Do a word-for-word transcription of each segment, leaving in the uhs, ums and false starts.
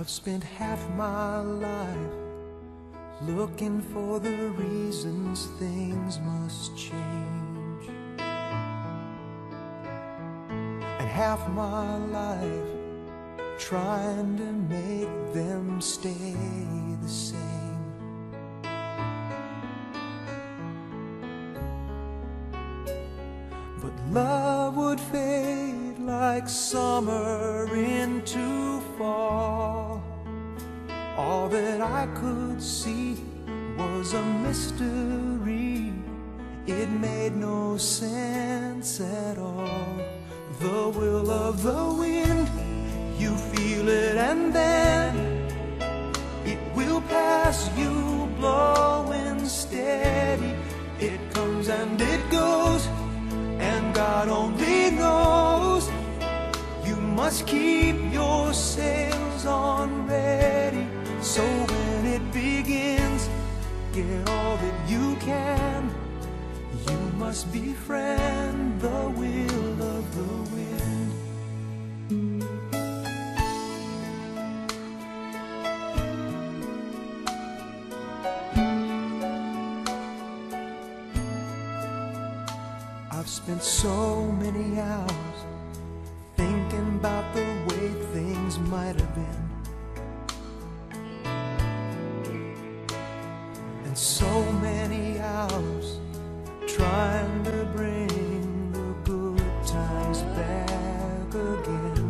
I've spent half my life looking for the reasons things must change, and half my life trying to make them stay the same. But love would fade like summer into fall. All that I could see was a mystery. It made no sense at all. The will of the wind, you feel it and then it will pass you, blowing steady. It comes and it goes, and God only knows. You must keep your sails on ready, so when it begins, get all that you can. You must befriend the will of the wind. I've spent so many hours thinking about the way things might have been, and so many hours trying to bring the good times back again.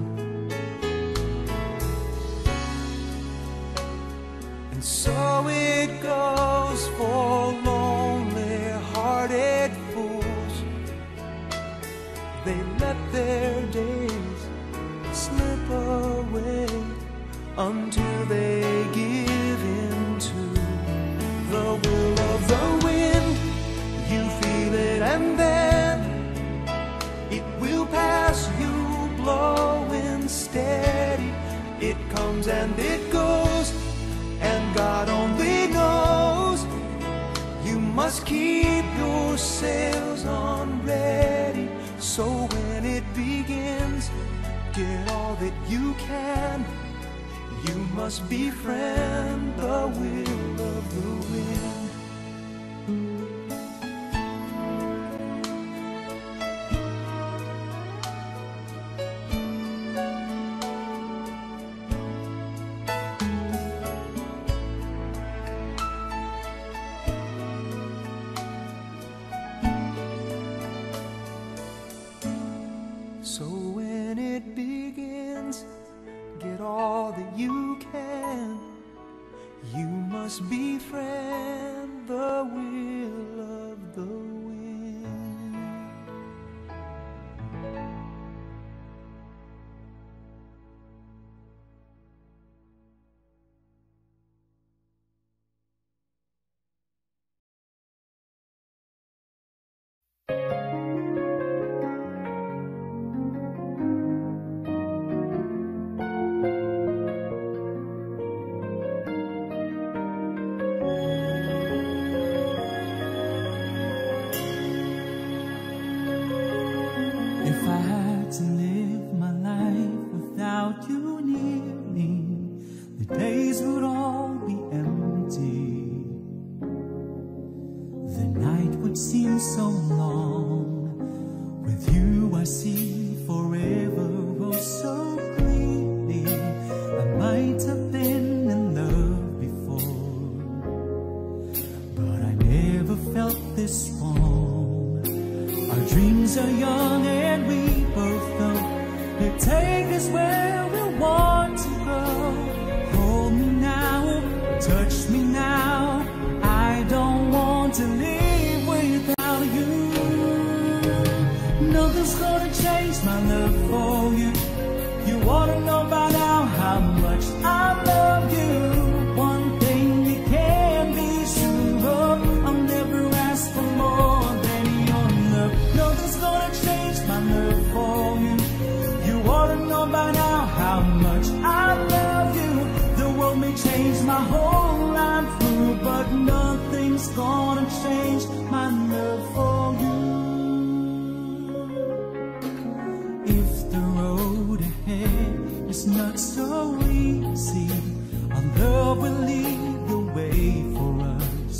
And so it goes for lonely-hearted fools. They let their days slip away until they give in to the will of the wind. You feel it and then it will pass you, blowing steady. It comes and it goes, and God only knows. You must keep your sails on ready, so when it begins, get all that you can. You must befriend the will of the wind. So when it begins, get all that you can. You must befriend the will of the wind. If I had to live my life without you near me, the days would all be empty. The night would seem so long. With you I see forever oh so clearly. I might have been in love before, but I never felt this warm. Our dreams are young and we both know they'll take us where we want to go. Hold me now, touch me now. I don't want to live without you. Nothing's gonna change my love for you. You ought to know by now how much I love you. One thing you can be sure of, I'll never ask for more than your love. Nothing's gonna change my love for you. You ought to know by now how much I love you. The world may change my whole life through, but nothing's gonna change my love for you. If the road ahead is not so easy, easy. Our love will lead the way for us,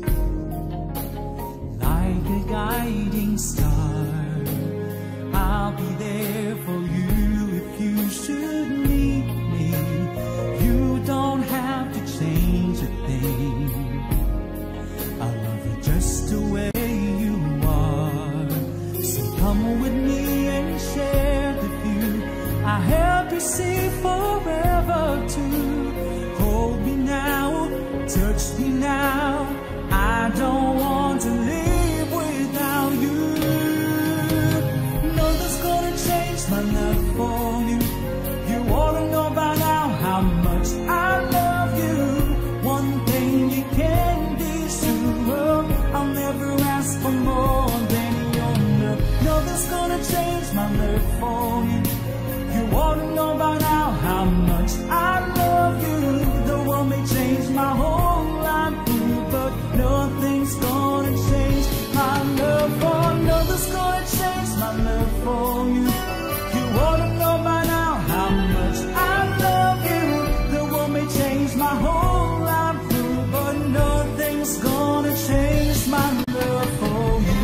like a guiding star. I'll be there for you if you should need me. You don't have to change a thing. I love you just the way you are. So come with me and share the view. I help you see forever too. Hold me now, touch me now. I don't want to live without you. Nothing's gonna change my love for you. You ought to know by now how much I love you. One thing you can be sure of, I'll never ask for more than your love. Nothing's gonna change my love for you. You ought to know by now how much I love you. The world may change my whole life through, but nothing's gonna change my love for. Nothing's gonna change my love for you. You ought to know by now how much I love you. The world may change my whole life through, but nothing's gonna change my love for you.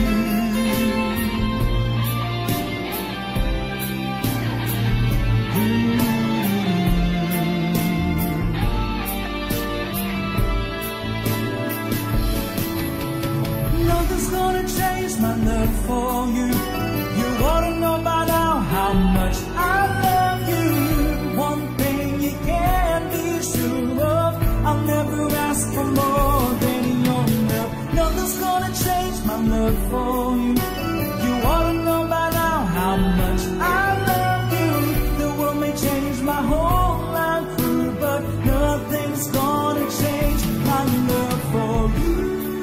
Nothing's gonna change my love for you. You ought to know by now how much I love you. One thing you can be sure of, I'll never ask for more than your love. Nothing's gonna change my love for you. You ought to know by now how much I love you. The world may change my whole life through, but nothing's gonna change my love for you.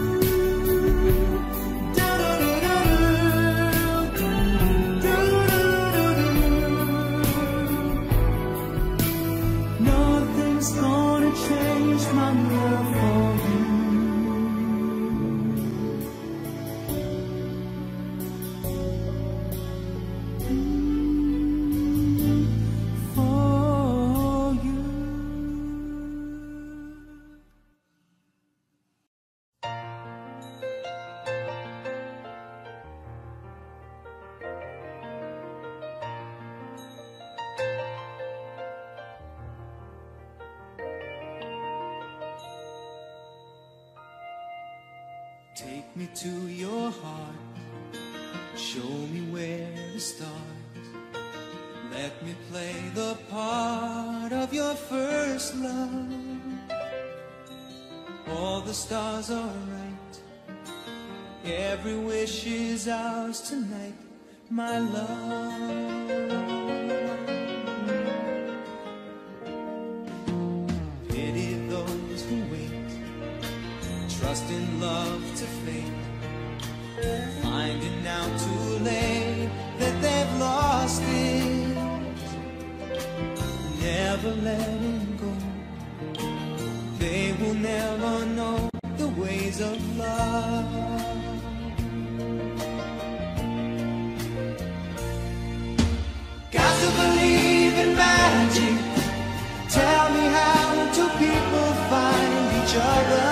Nothing's gonna change my love for you. For you. Take me to your heart, show me where to start. Let me play the part of your first love. All the stars are right, every wish is ours tonight, my love. Pity those who wait, trust in love to fate, finding out too late that they've lost it. Never letting go, they will never know the ways of love. Got to believe in magic. Tell me, how do people find each other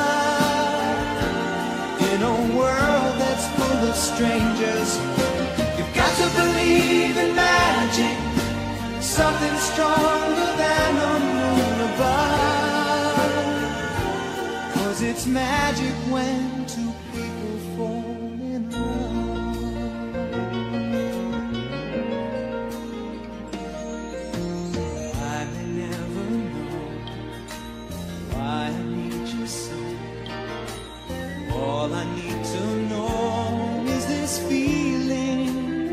in a world that's full of strangers? You've got to believe in magic, something stronger than a moon above. 'Cause it's magic when two people fall in love. I may never know why I need you so. All I need to know is this feeling.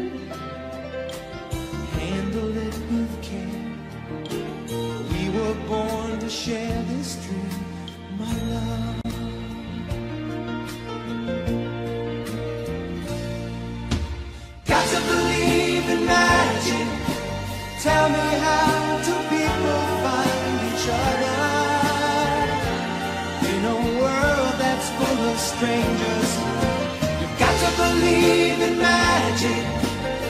Handle it with care. We were born to share this dream, my love. Got to believe in magic. Tell me, how do people find each other in a world that's full of strangers? You've got to believe in magic,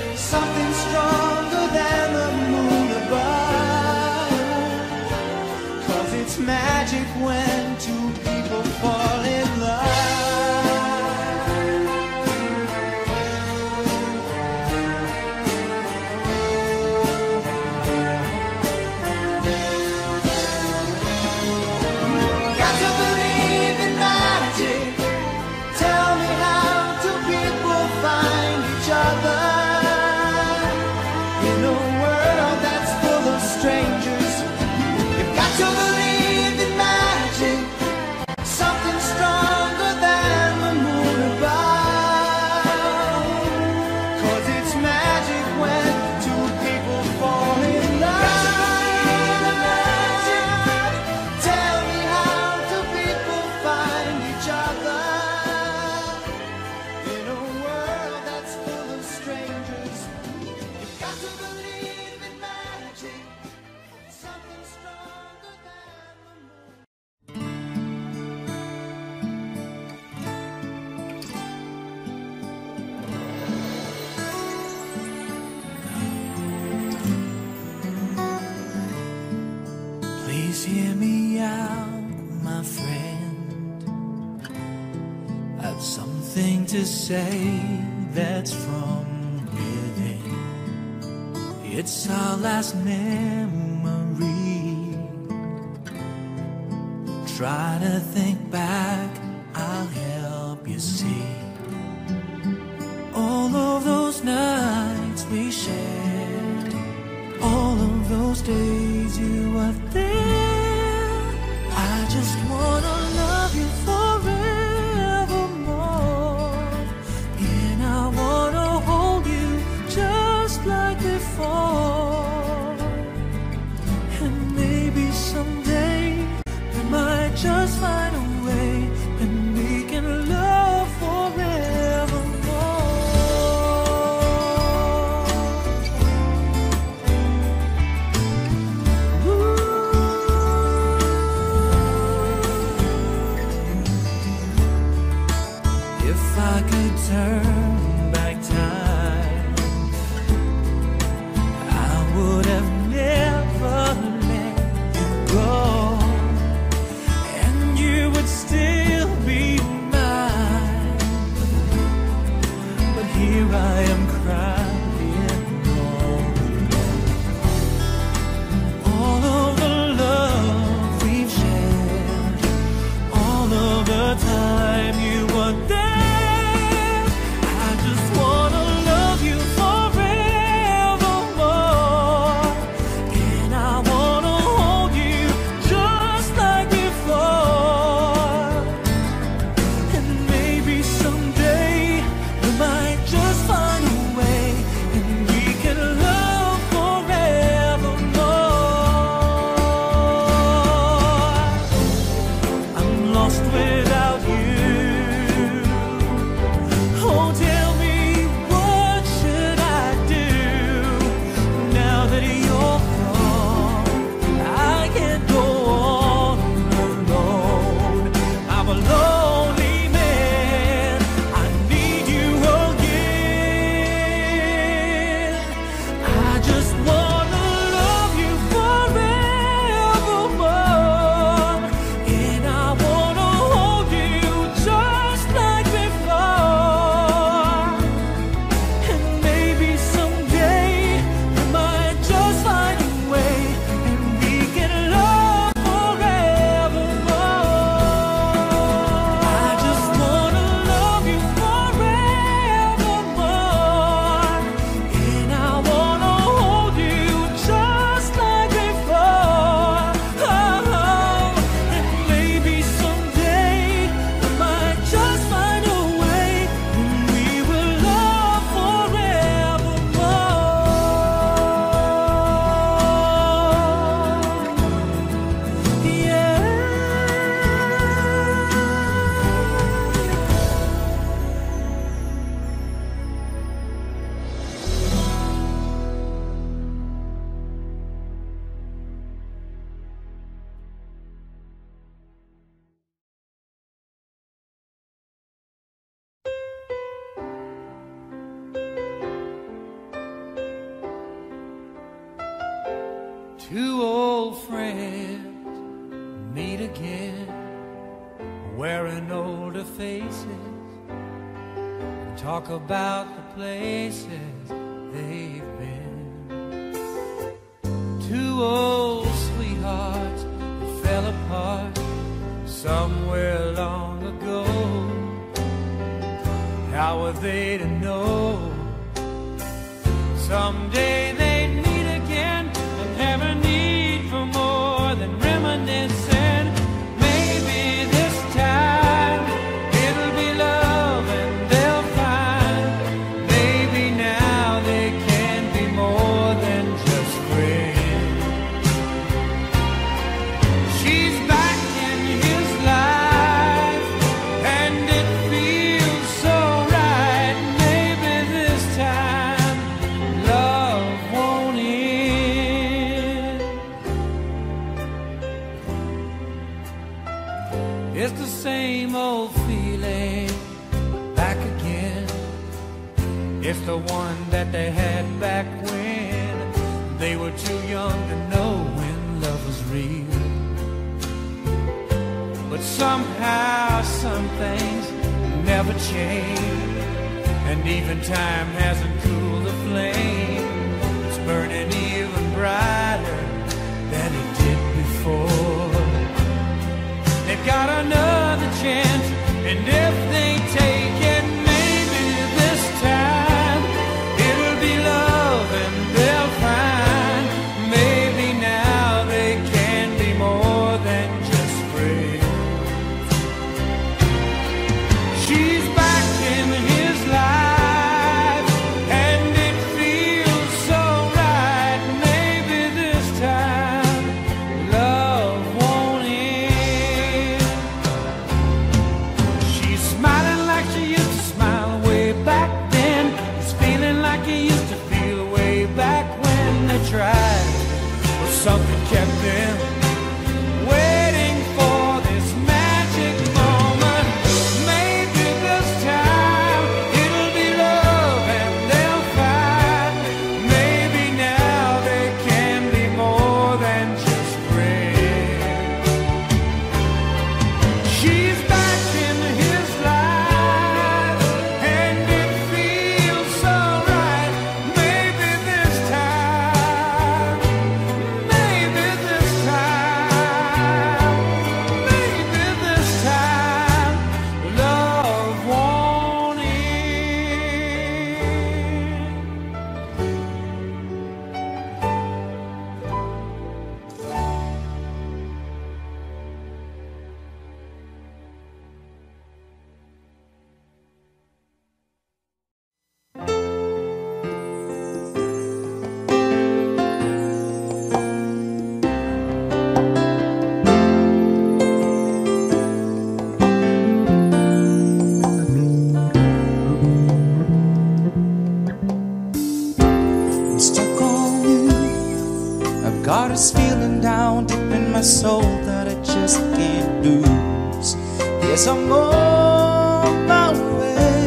something stronger than the moon above. to say that's from within. It's our last memory. Try to think back, I'll help you see all of those nights we shared, all of those days you were there. I just wanna love you forevermore, and I wanna hold you just like before. And maybe someday we might just find a way, and we can love forevermore. Ooh. If I could turn back time, I would have never let you go, and you would still be mine. But here I am crying all alone. All of the love we've shared, all of the time you were there. I just wanna love you forevermore, and I wanna hold you just like before. And maybe someday we might just find a way, and we can love forevermore. I'm lost without you. Oh, tell me, what should I do now that you're gone? I can't go on alone. I'm a lonely man. I need you again. I just wanna love you forevermore, and I wanna hold you just like before. And maybe someday we might just find a way, and we can love forevermore. I just wanna love you forevermore, and I wanna hold you just like before. Oh, and maybe someday we might just find a way, and we will love forevermore. Yeah. Two old friends meet again, wearing older faces, and talk about the places they've been. Two old sweethearts that fell apart somewhere long ago. How were they to know someday they'd meet again and have a need for more than reminiscing? Maybe this time it'll be love and they'll find maybe now they can be more than just friends. She's back in his life and it feels so right. Maybe this time love won't end. It's the same old feeling back again. It's the one that they had back when they were too young to know when love was real. But somehow some things never change, and even time hasn't cooled the flame. It's burning even brighter than it did before. They've got another chance, and if they take it, maybe this time it'll be love and they'll find maybe now they can be more than just friends. She's back in his life and it feels so right. Maybe this time love won't end. She's smiling like she used to smile way back then. He's feeling like he used to feel way back when they tried, but something kept them waiting for this magic moment. Maybe this time it'll be love and they'll find maybe now they can be more than just friends. She's back in his life and it feels so right. Maybe this time, maybe this time, maybe this time love won't end. I'm stuck on you. I've got this feeling down deep in my soul that I just can't lose. Yes, I'm on my way.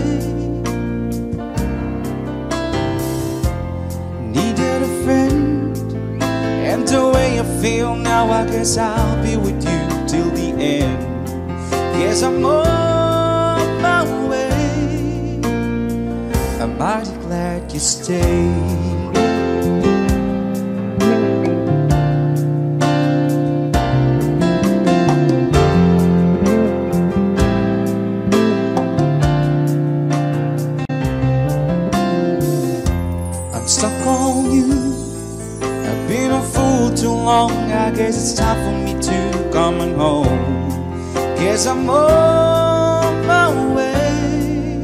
Needed a friend, and the way I feel now, I guess I'll be with you till the end. Yes, I'm on my way. I'm mighty glad you stayed. I'm stuck on you. I've been a fool too long. I guess it's time for me to come on home. Guess I'm on my way.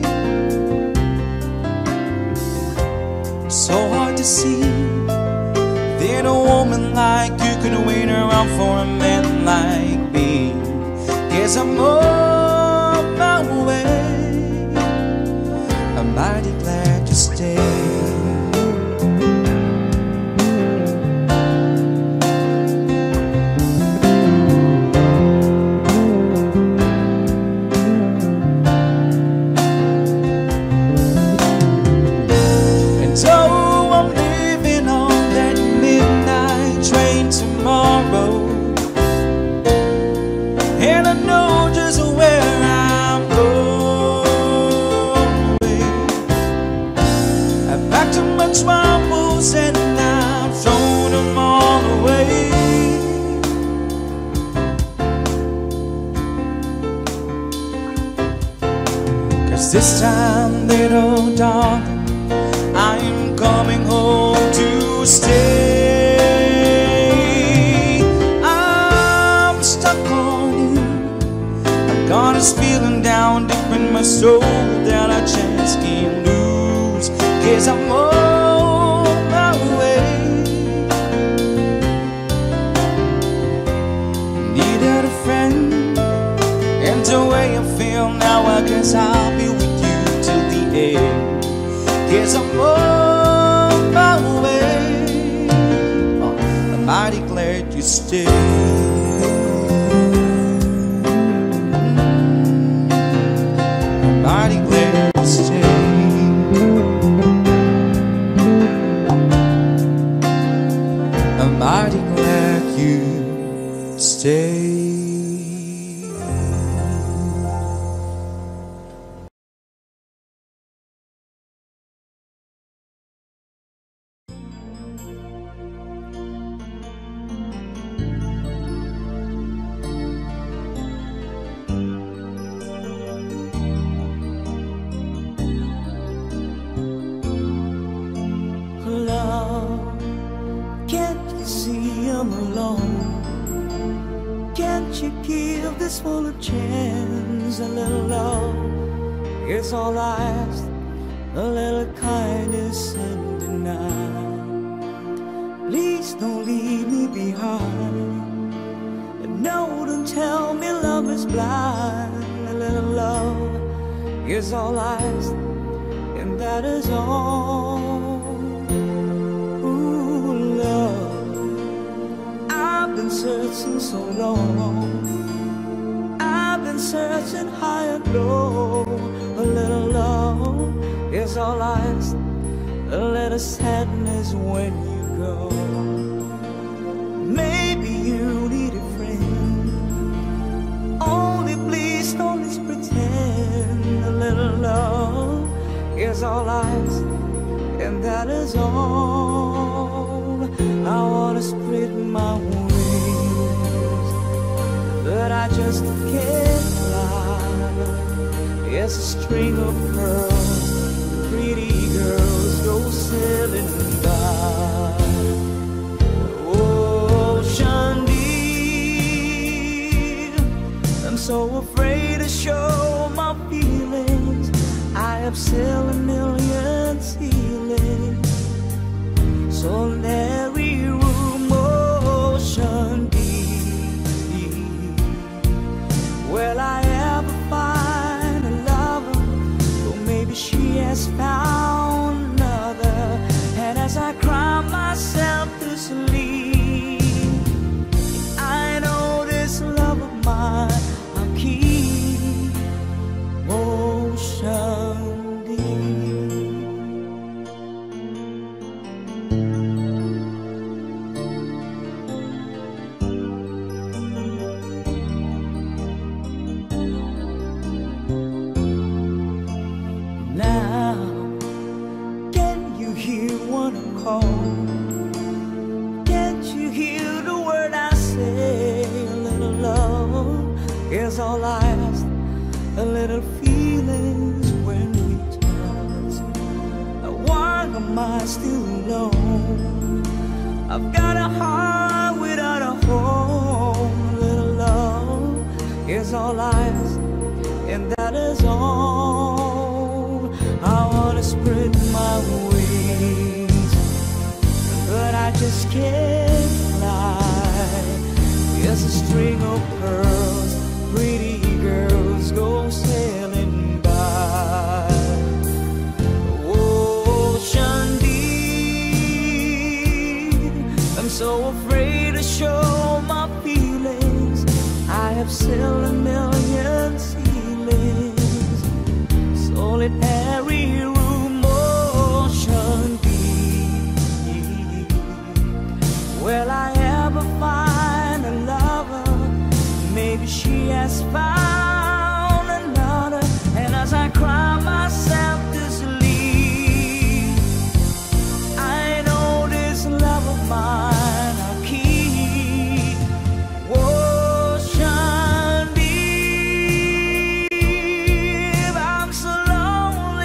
So hard to see that a woman like you can wait around for a man like me. Guess I'm on my way. I'm mighty glad you stayed. And I know just where I'm going. I've packed up my troubles and I've thrown them all away. Cause this time, little darling, I'm coming home to stay. Got this feeling down deep in my soul that I just can't lose. Guess I'm on my way. Needed a friend, and the way I feel now, I guess I'll be with you till the end. Guess I'm on my way. Oh, I'm mighty glad you stayed. Mighty glad you stayed. I'm mighty glad you stayed. you give this full of chance? A little love is all I ask, a little kindness and deny. Please don't leave me behind, and no, don't tell me love is blind. A little love is all I ask, and that is all. Ooh, love, I've been searching so long, I've been searching high and low. A little love is all I ask, a little sadness when you go. Maybe you need a friend, only please don't let's pretend. A little love is all I ask, and that is all. I wanna spread my wings, but I just can't fly. It's a string of pearls, pretty girls go sailing by. Ocean deep, I'm so afraid to show my feelings. I have sailed a million ceilings, solitary room, ocean deep. Will I ever find a lover? Or maybe she has found another. And as I cry myself to sleep, I know this love of mine I'll keep. Ocean is all I ask, a little feelings when we touch. Why am I still alone? I've got a heart without a home. A little love is all I ask, and that is all. I wanna spread my wings, but I just can't fly. It's a string of pearls, pretty girls go sailing by. Ocean deep, I'm so afraid to show my feelings. I have sailed a million ceilings, solitary room, ocean deep. Will I ever find a lover? Maybe she has found another. And as I cry myself to sleep, I know this love of mine I'll keep. Ocean deep, I'm so lonely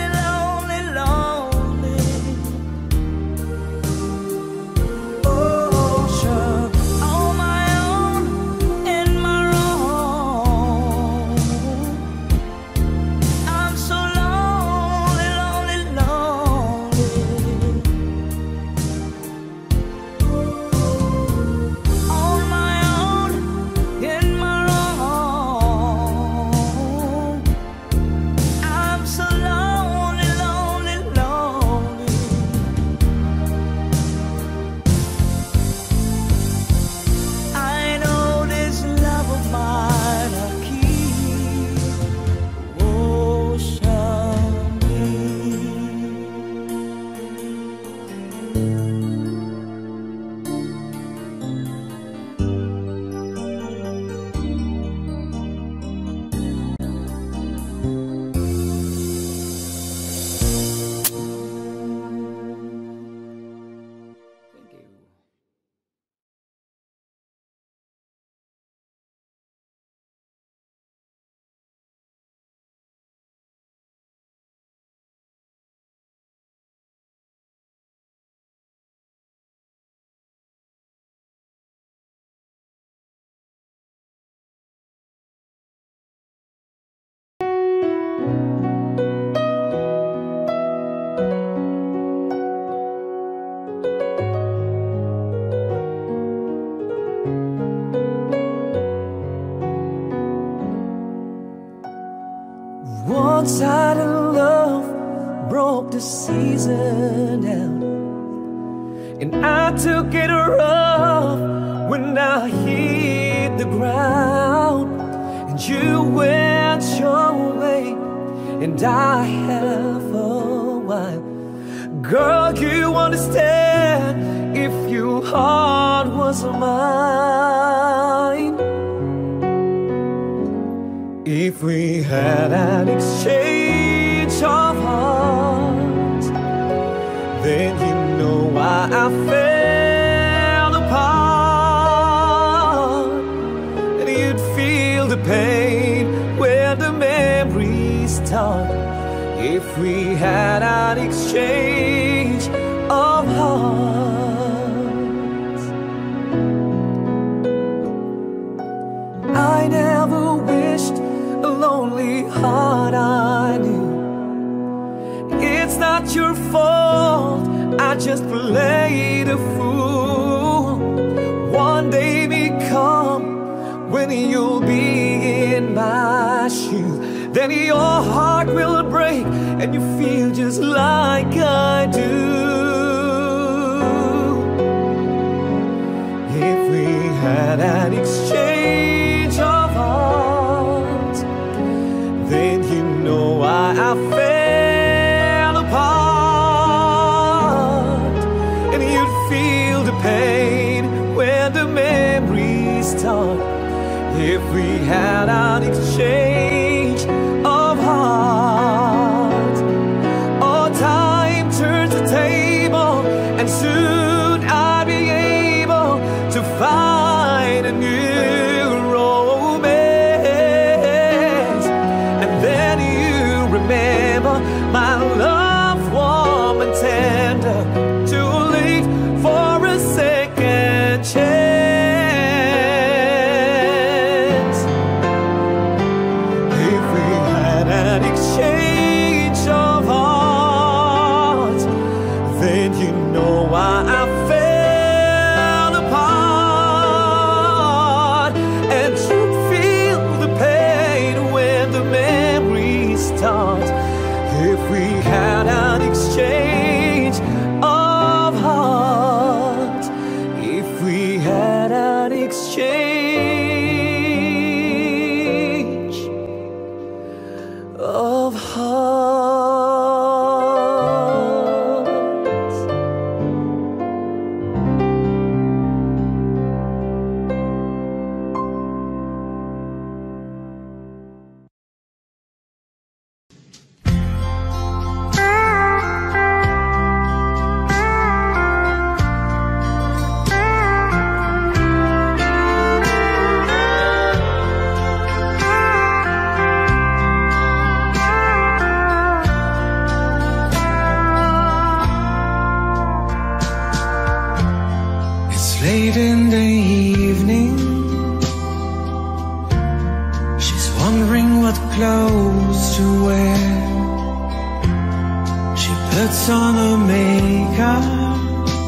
one-sided love broke the season down, and I took it rough when I hit the ground. And you went your way, and I have a while. Girl, you understand if your heart was mine. If we had an exchange of hearts, then you know why I fell apart. And you'd feel the pain when the memories start. If we had an exchange of hearts. I never wished a lonely heart I knew. It's not your fault, I just played a fool. One day may come when you'll be in my shoes. Then your heart will break and you feel just like I do. If we had an exchange of hearts, then you know why I fell apart. And you'd feel the pain when the memories start. If we had an exchange of hearts, oh, time turns the table, and soon I'll be able to find a new romance. And then you remember my love, warm and tender, too late for a second chance. If we had an exchange of hearts, then you know why I fell apart. And you'd feel the pain when the memories start. If we had an exchange of hearts, if we had an exchange of hearts. It's late in the evening. She's wondering what clothes to wear. She puts on her makeup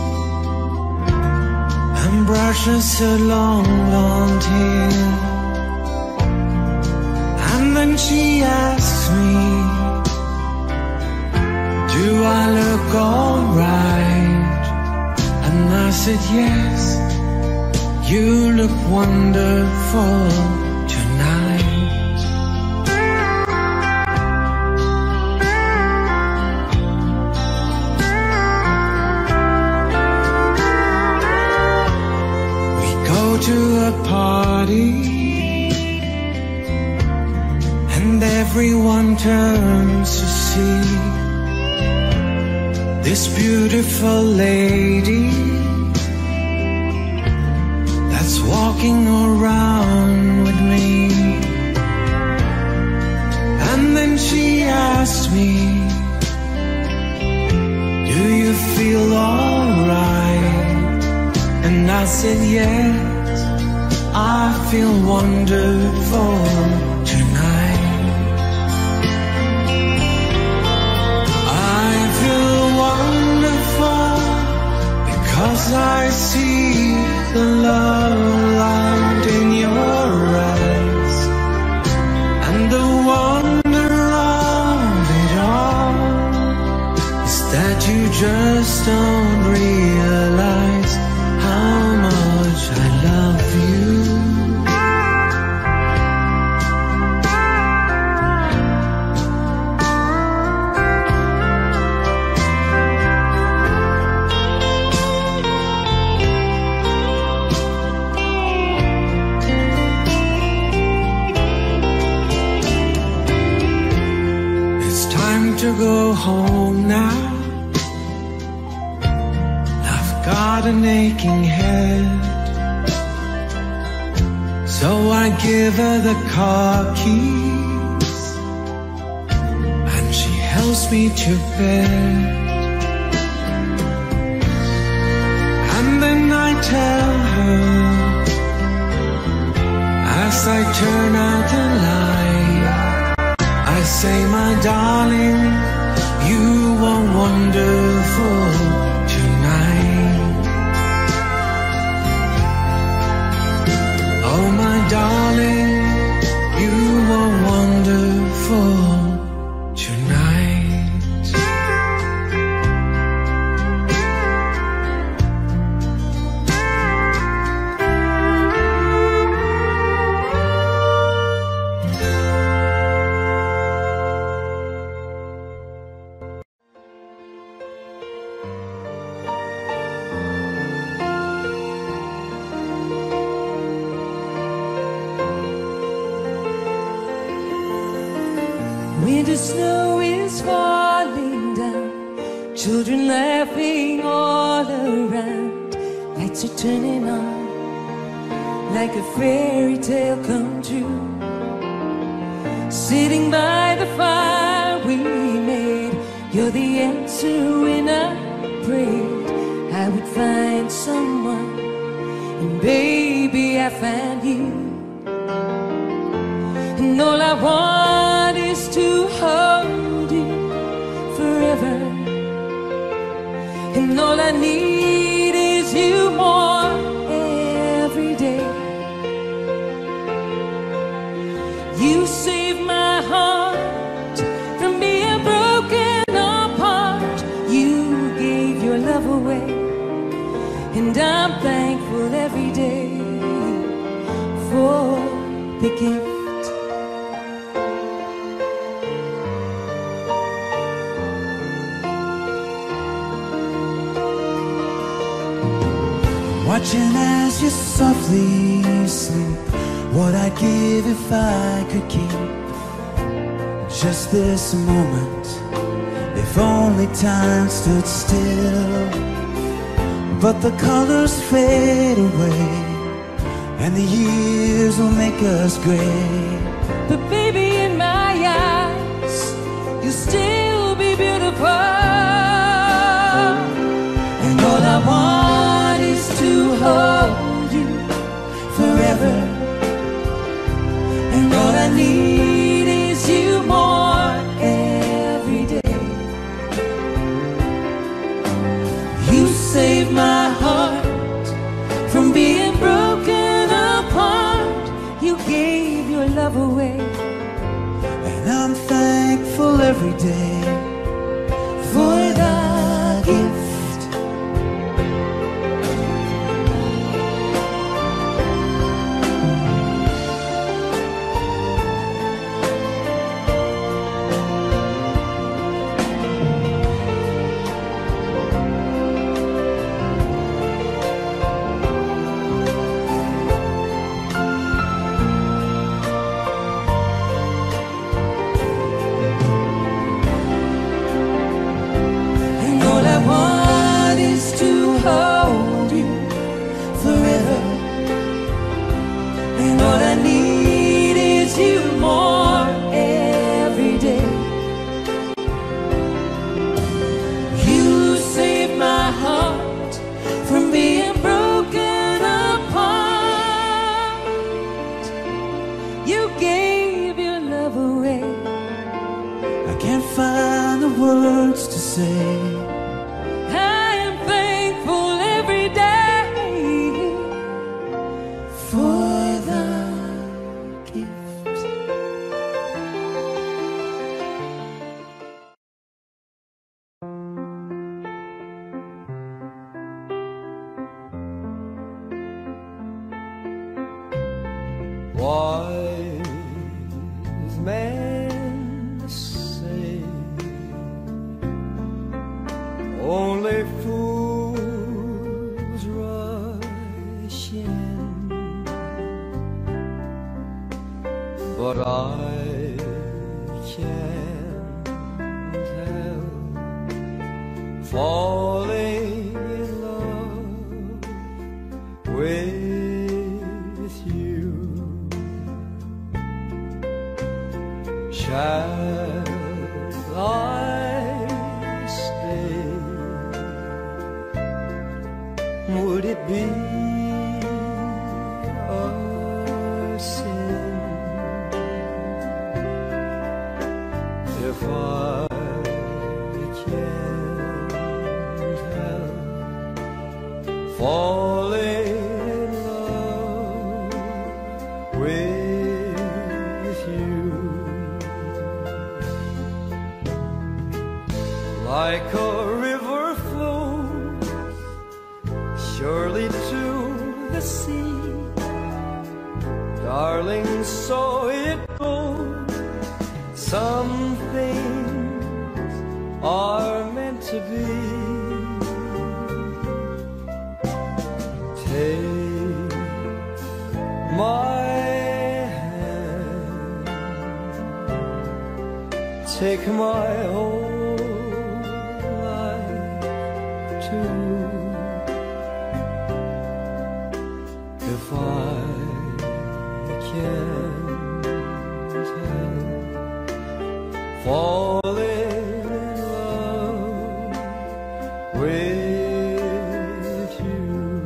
and brushes her long blonde hair. And then she asks me, do I look alright? And I said yes, you look wonderful tonight. We go to a party and everyone turns to see this beautiful lady that's walking around with me. And then she asked me, do you feel alright? And I said yes, I feel wonderful tonight. I feel wonderful because I see the love light in your eyes and the wonder of just don't realize how much I love you. It's time to go home now. Got an aching head, so I give her the car keys, and she helps me to bed. And then I tell her, as I turn out the light, I say, my darling, you are wonderful tonight. Oh, my darling, you are wonderful tonight. Winter snow is falling down, children laughing all around. Lights are turning on, like a fairy tale come true. Sitting by the fire we made, you're the answer when I prayed I would find someone, and baby I found you. And all I want is to hold you forever, and all I need is you more every day. You save my heart from being broken apart. You gave your love away, and I'm thankful every day for the gift. Watching as you softly sleep, what I'd give if I could keep just this moment, if only time stood still. But the colors fade away, and the years will make us gray. But baby, in my eyes, you'll still be beautiful. And all I want is to hold you forever, and all I need is you more every day. You save my heart from being broken apart. You gave your love away, And I'm thankful every day for the gift. Wise men say only fools rush in, but I can't help falling in love with you. Shall I stay? Would it be a sin if I can't help falling in love with you? Like a river flows surely to the sea, darling, so it goes. Some things are meant to be. Take my hand, take my whole if I can't help falling in love with you.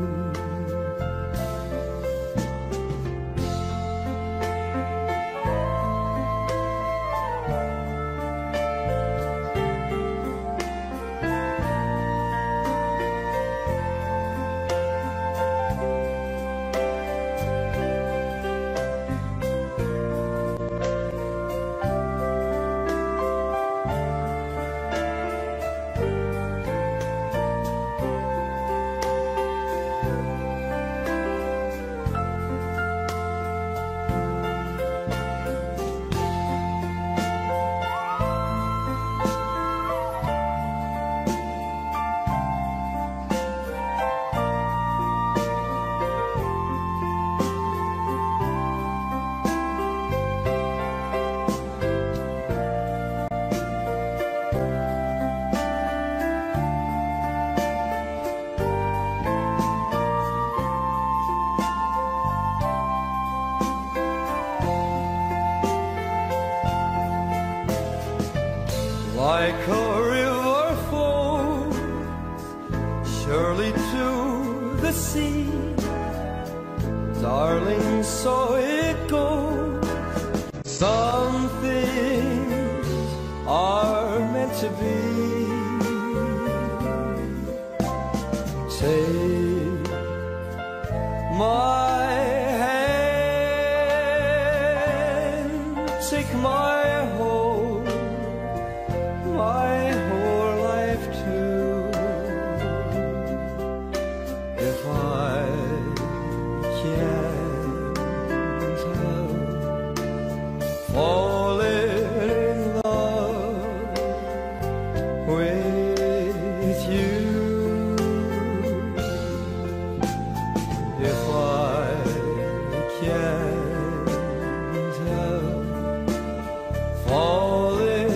Like a river flows surely to the sea, darling, so it goes. Some things are meant to be. Take my hand, take my whole my whole life too. If I can't help falling in love with you, if I can't help falling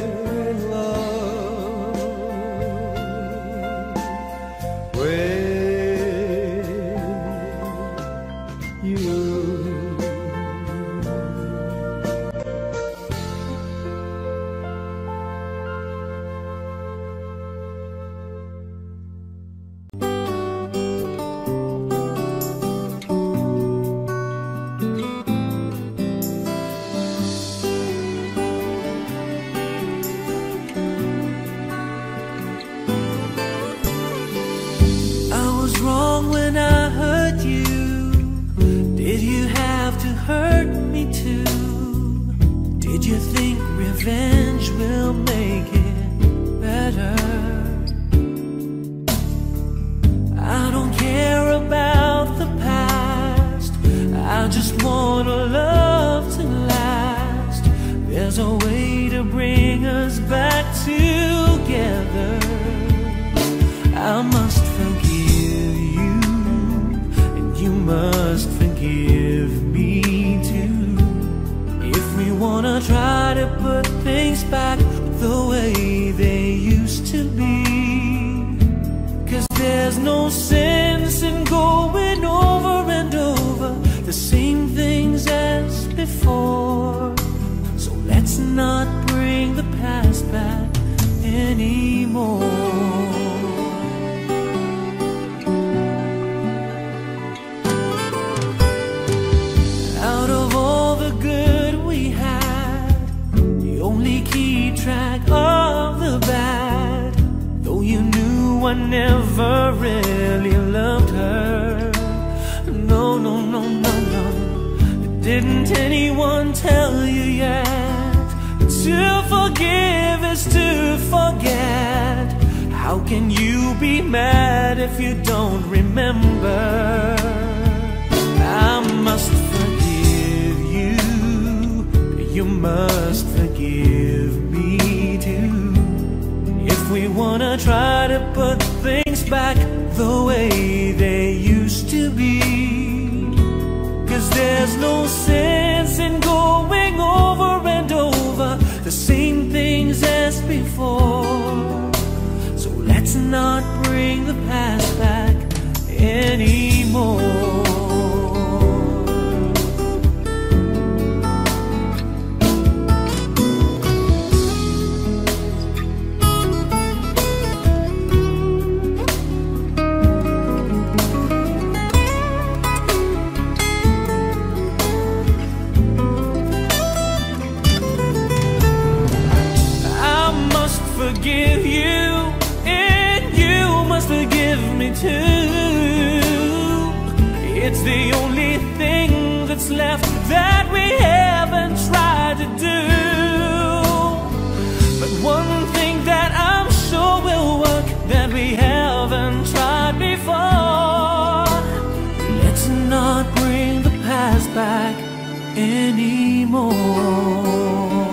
wrong when I hurt you? Did you have to hurt me too? Did you think revenge will make it better? I don't care about the past, I just wanna love us back together. I must forgive you, and you must forgive me too, if we wanna try to put things back the way they used to be. 'Cause there's no sense in going over and over the same things as before. So let's not bring the past back anymore. Out of all the good we had, you only keep track of the bad. Though you knew I never really loved her. No, no, no, no, no. Didn't anyone tell you yet? To forgive is to forget. How can you be mad if you don't remember? I must forgive you, you must forgive me too, if we wanna try to put things back the way they used to be. 'Cause there's no sense in going over and over the same things as before. So let's not bring the past back anymore. Forgive you, and you must forgive me too. It's the only thing that's left that we haven't tried to do. But one thing that I'm sure will work that we haven't tried before. Let's not bring the past back anymore.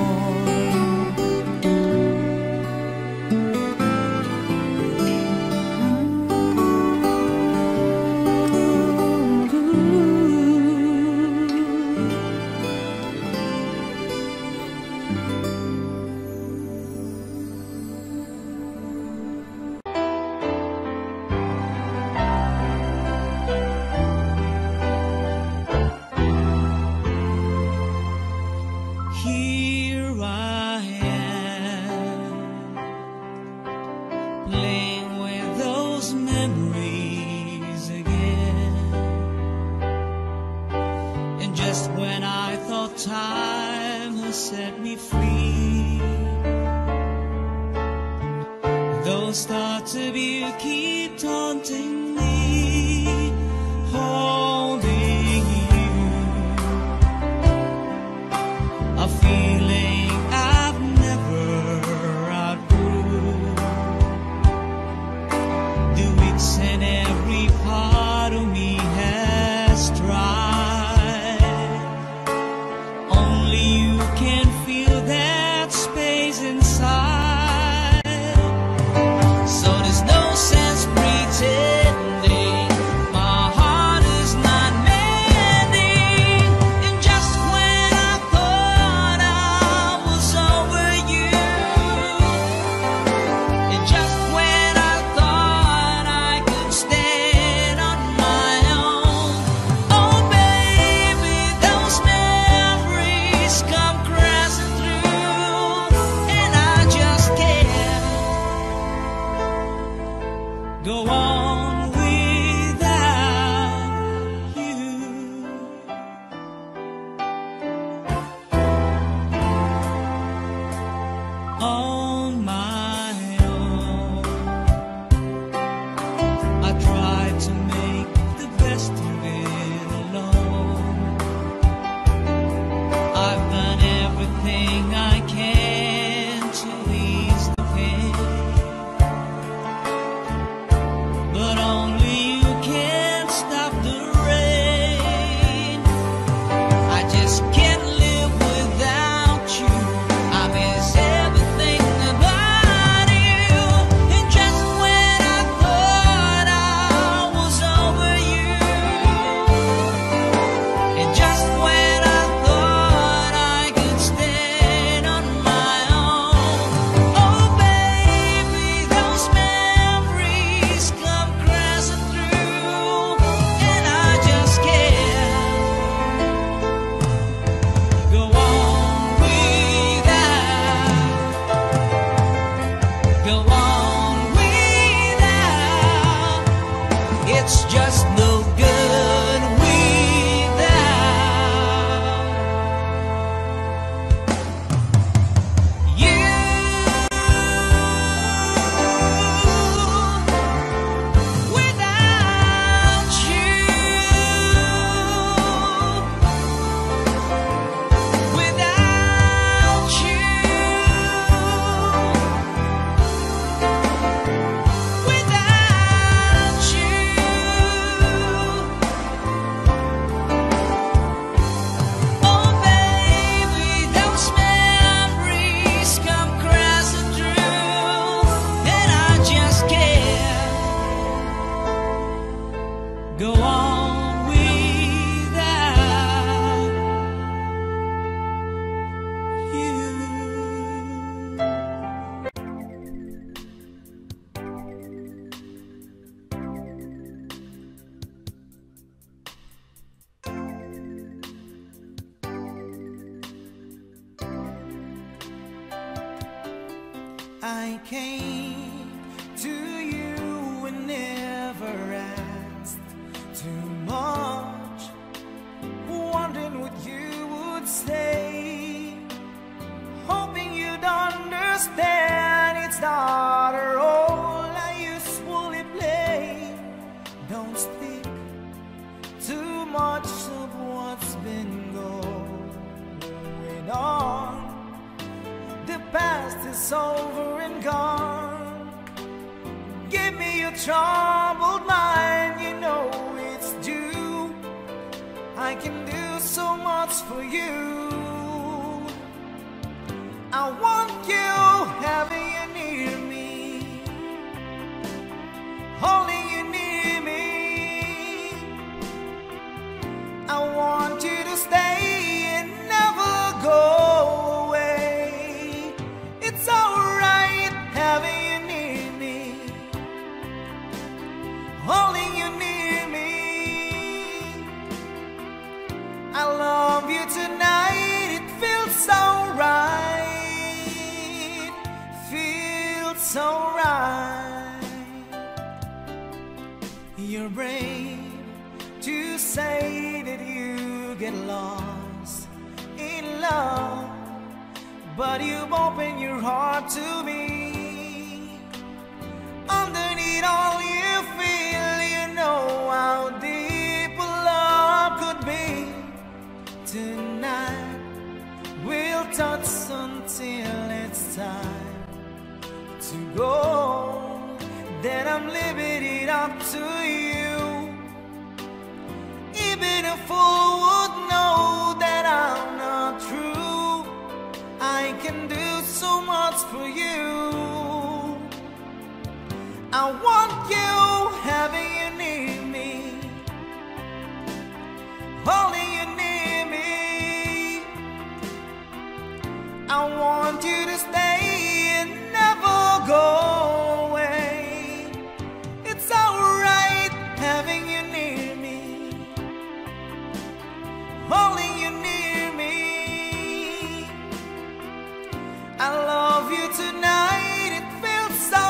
Here I am, playing with those memories again. And just when I thought time has set me free, those thoughts of you keep taunting me, holding you, a feeling I've never outgrew. The weeks and every part of me has tried. Only you can feel that space inside. So there's no sense pretending my heart is not mending. And just when I thought I was over you, and just when I thought I could go on without you. I came to you and never asked too much, wondering what you would say, hoping you'd understand it's not a role I usually play. Don't speak too much of what's been going on. The past is over and gone. Give me your troubled mind, you know it's due. I can do so much for you. I want you having you near me, holding you near me. I want you to stay and never go. It's alright having you near me, holding you near me. I love you tonight, it feels so right, feels so right. You're brave to say that you get lost in love, but you've opened your heart to me. Underneath all you feel, you know how deep love could be. Tonight we'll touch until it's time to go. Then I'm leaving it up to you. Even a fool would know that I'm not true. I can do so much for you. I want you having you near me, holding you near me. I want you to stay and never go away. It's alright having you near me, holding you near me. I love you tonight, it feels so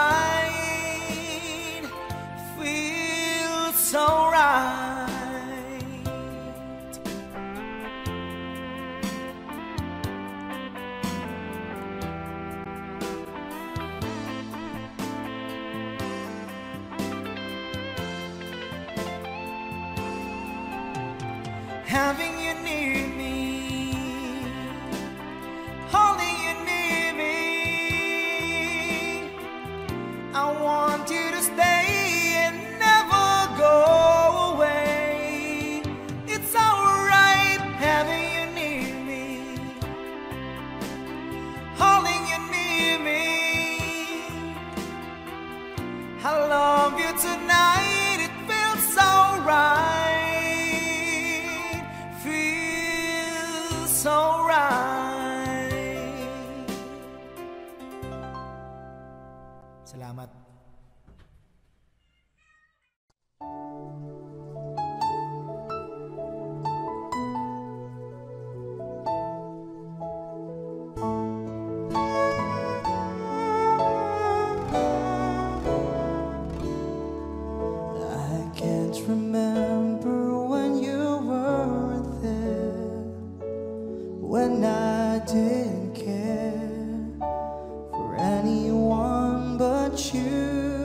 right, feels so right. Having you near me, holding you near me. I want you to stay and never go away. It's alright having you near me, holding you near me. I love you tonight, it feels so right, feels so right. Salamat. I can't remember when you weren't there, when I didn't care for anyone but you.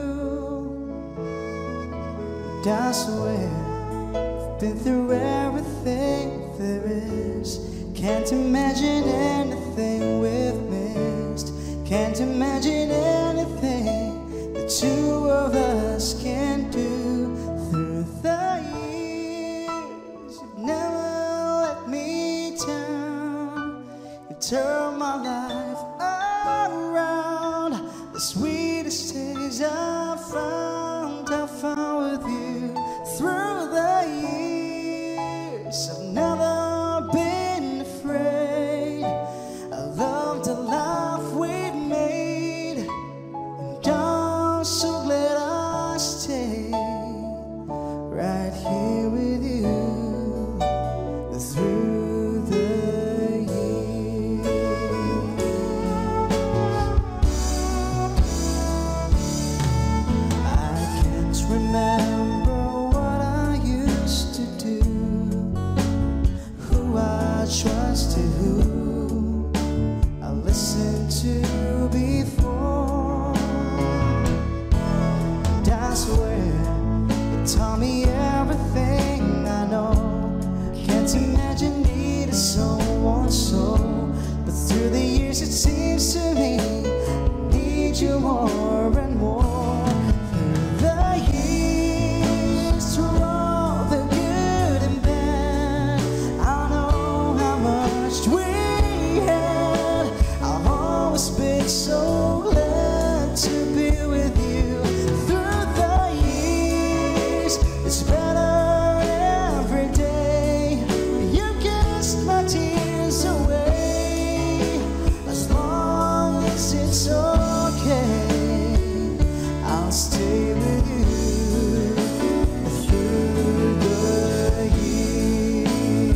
I swear I've been through everything there is. Can't imagine anything we've missed. Can't imagine anything the two of us can do through the years. You've never let me down. You turn my life around. The sweetest days I found, I found with you through remember what I used to do, who I trusted, who I listened to before. That's where it taught me everything I know. Can't imagine needing someone so, but through the years it seems to me I need you more and more. Through the years, through all the good and bad, I know how much we had. I've always been so glad to be with you. Through the years, it's better every day. You kissed my tears away. As long as it's okay, I'll stay with you through the years.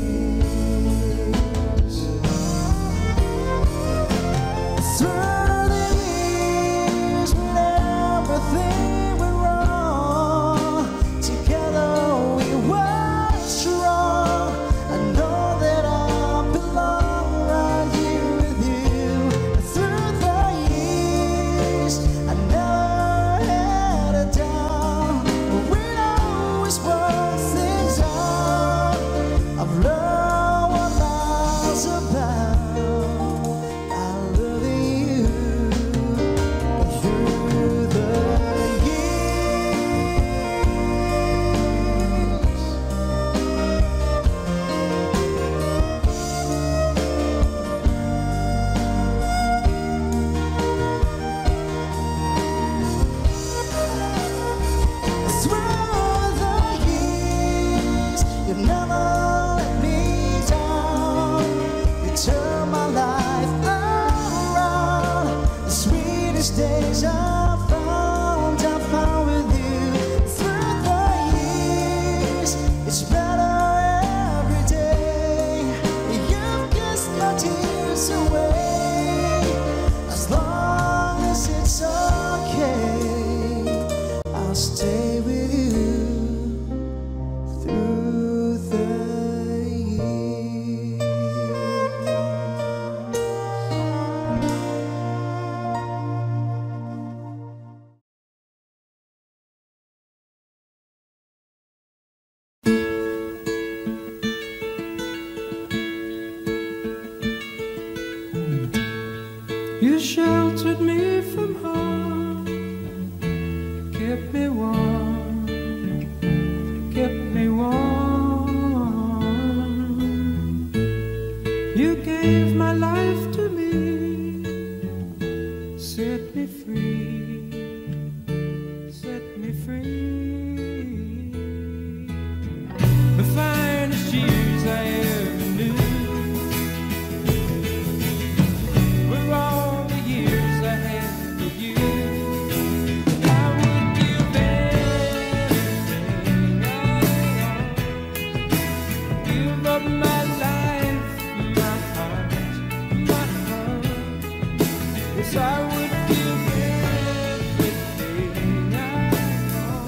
Through the years when everything went wrong, together we were strong. I know that I belong right here with you. Through the years, I never had a doubt, but we'd always work things out. I've learned what life's about. I love you through the years. Through the years, you've never let me down. You turned my life around. The sweetest days I found, I found with you. Through the years, it's better every day. You've kissed my tears away. As long as it's okay, I'll stay with you through the years. You sheltered me from harm, kept me warm, kept me warm. You gave my life to me, set me free, set me free. The finest years I ever knew were all the years I had with you. I would give anything I own, give up my life, my heart, my heart. Yes, I would give everything I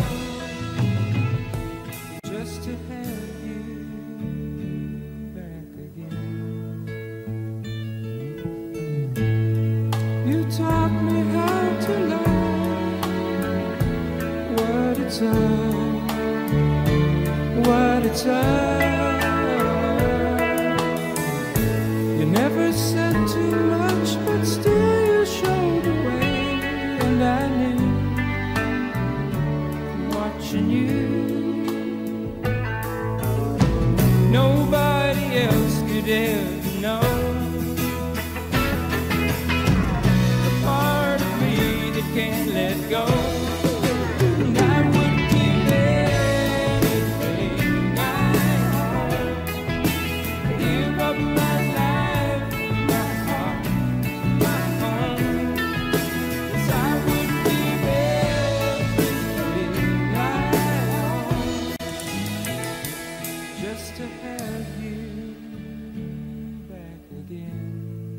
own just to have you back again. You taught me how to love, what it's all, what it's all. You never said too much, but still you showed the way, and I knew from watching you. Nobody else could ever know the part of me that can't let go. And I would give anything I own, give up my life, my heart, my home. Yes, I would give everything I own just to have you back again.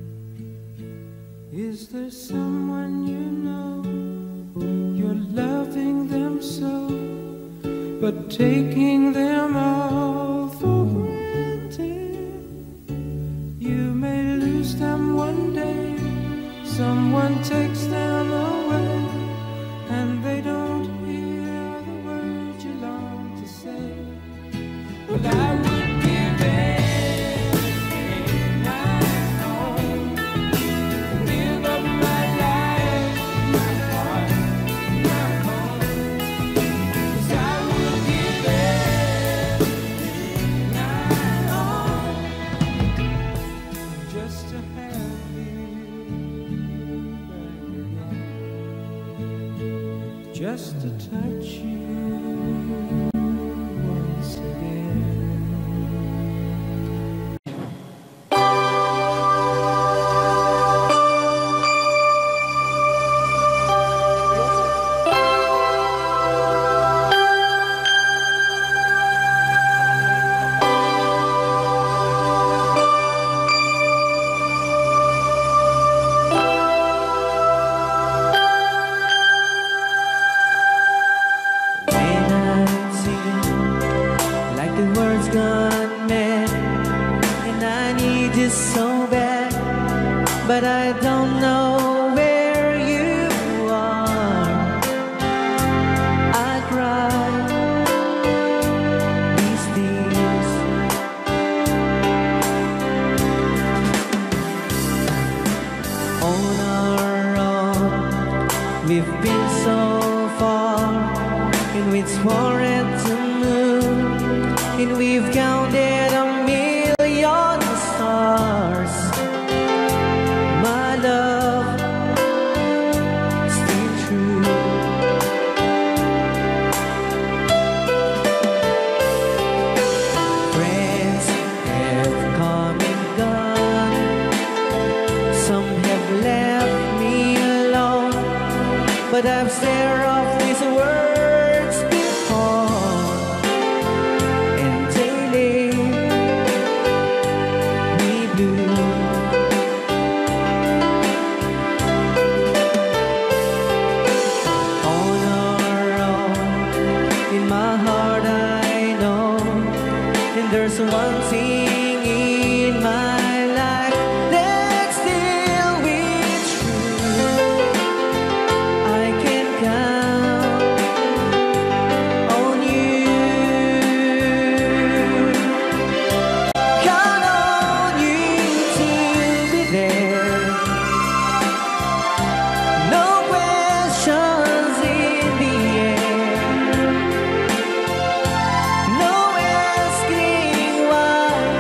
Is there someone you know, you're loving them so, but taking them all for granted. You may lose them one day, someone takes them away, and they don't hear the words you long to say. Well, I would give anything I own, give up my life, my heart, my home, 'cause I would give everything I own just to have you back again, just to touch you once again. Like the words gone mad, and I need you so bad, but I don't know where you are. I cry these tears, on our own. We've been so far, and we've sworn to move, and we've counted a million stars. My love, still true. Friends have come and gone, some have left me alone, but I've stared off these words before, and they leave me blue. On our own, in my heart I know, and there's one thing in my life that's still be true. I can count on you, count on you to be there. No questions in the air, no asking why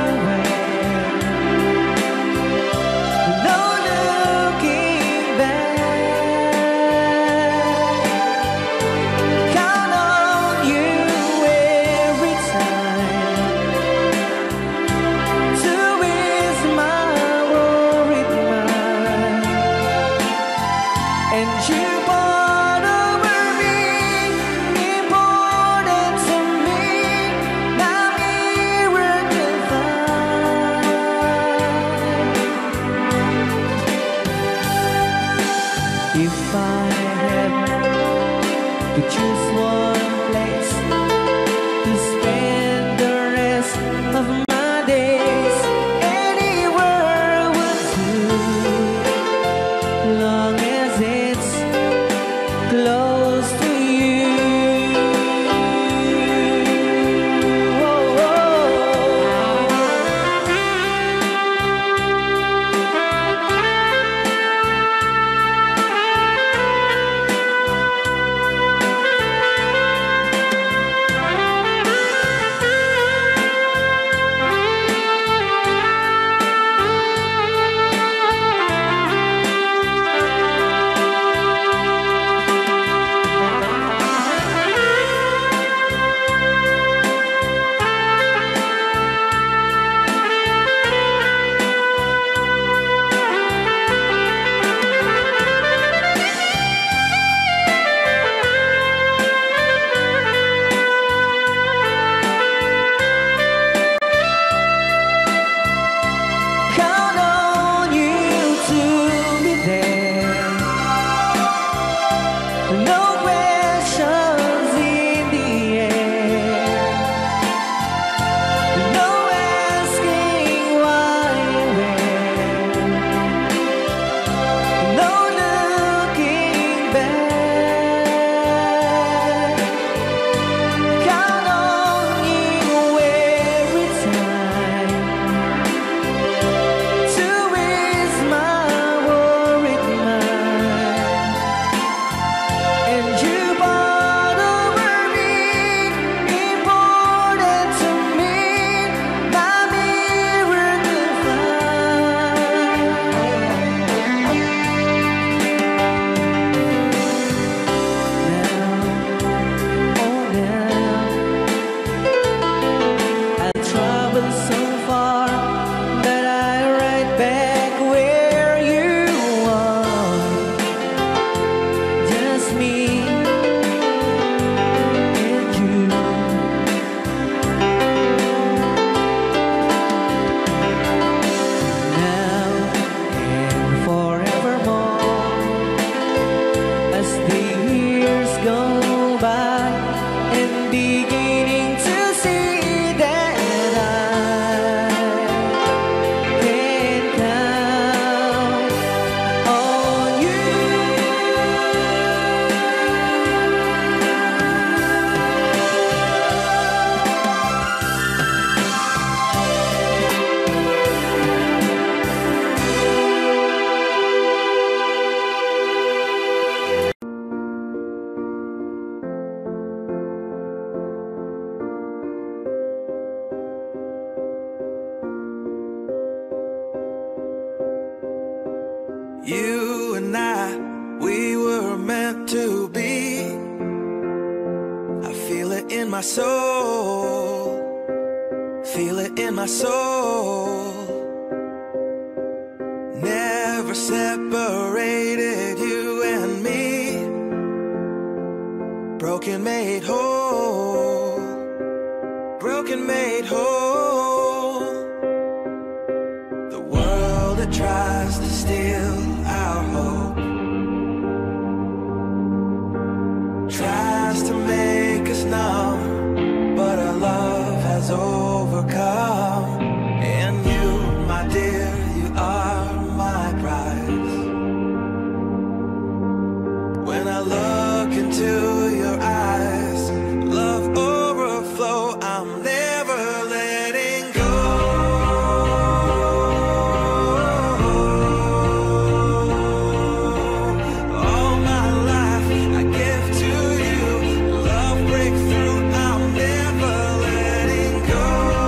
my soul, feel it in my soul. Never separated you and me. Broken made whole, broken made whole. The world that tries to steal our hope tries to make us numb, but our love has overcome. And you, my dear, you are my prize. When I look into your eyes, love overflow, I'm never letting go. All my life I give to you, love breakthrough, I'm never letting go.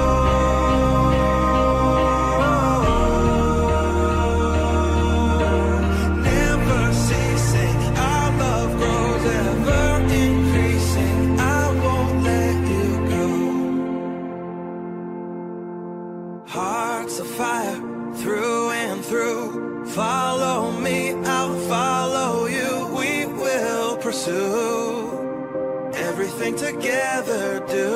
Never ceasing, our love grows ever increasing, I won't let you go. Hearts of fire through and through, follow me, I'll follow you, we will pursue everything together do.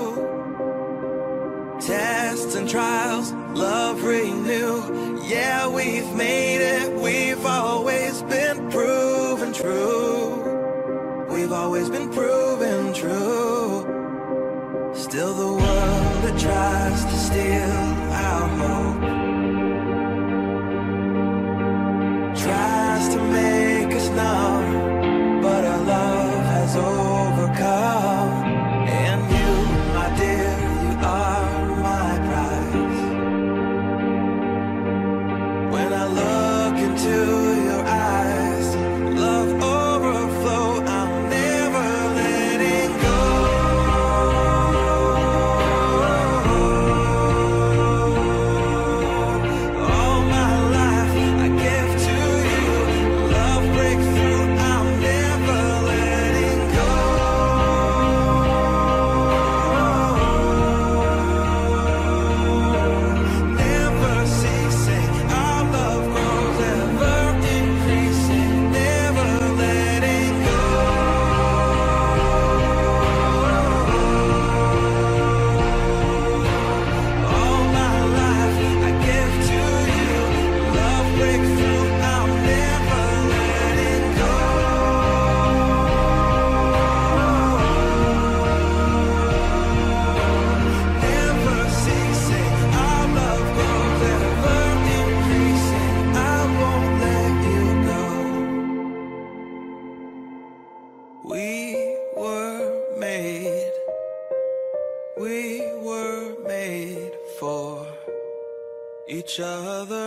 Tests and trials, love renew, yeah, we've made it, we've always been proven true. We've always been proven true. Still the world that tries to steal our hope tries to make us numb, but our love has overcome. And you, my dear, you are my prize. When I look into your eyes, love overflow, I'm never letting go. All my life I give to you, love breakthrough, I'm never letting go. Never ceasing, our love grows ever increasing, never letting go. All my life I give to you, love breakthrough, I'm never letting go. Never ceasing, our love grows ever increasing, I won't let you go. We were made, we were made for each other.